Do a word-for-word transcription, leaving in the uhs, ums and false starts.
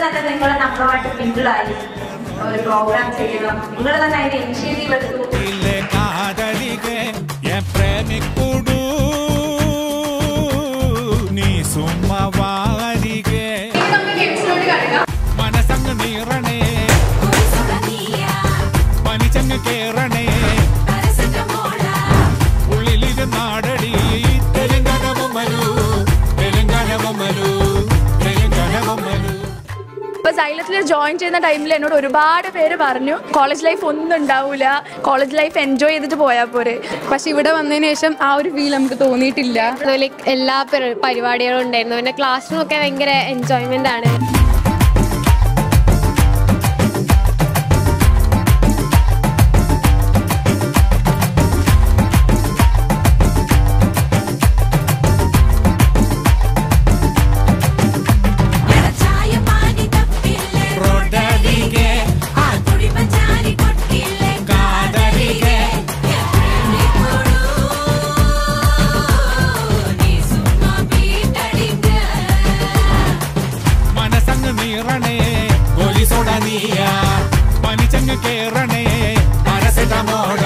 തന്നെ നിങ്ങൾ നമ്മളുമായിട്ട് മിങ്കിളായി ഒരു പ്രോഗ്രാം ചെയ്യണം. നിങ്ങൾ തന്നെ അതിന്റെ ഇനിഷ്യേറ്റീവ് എടുത്തു. മനസങ്ങ് നീറണേ പനിച്ചങ്ങ് കേറണേ ഉള്ളിലിരുന്നാടടി തെലുങ്കാനമൊമ്മലു തെലുങ്കാനമൊമ്മലു തെലുങ്കാനമൊമ്മലു. ഇപ്പൊ സൈലത്തിൽ ജോയിൻ ചെയ്യുന്ന ടൈമിൽ എന്നോട് ഒരുപാട് പേര് പറഞ്ഞു കോളേജ് ലൈഫ് ഒന്നും ഉണ്ടാവില്ല, കോളേജ് ലൈഫ് എൻജോയ് ചെയ്തിട്ട് പോയാൽ പോരെ. പക്ഷെ ഇവിടെ വന്നതിന് ശേഷം ആ ഒരു ഫീൽ നമുക്ക് തോന്നിയിട്ടില്ല. ലൈക്ക് എല്ലാ പരിപാടികളും ഉണ്ടായിരുന്നു. പിന്നെ ക്ലാസ് റൂം ഒക്കെ ഭയങ്കര എൻജോയ്മെന്റ് ആണ്. പനിച്ചങ്ങ് കേറണേ പാരസെറ്റമോൾ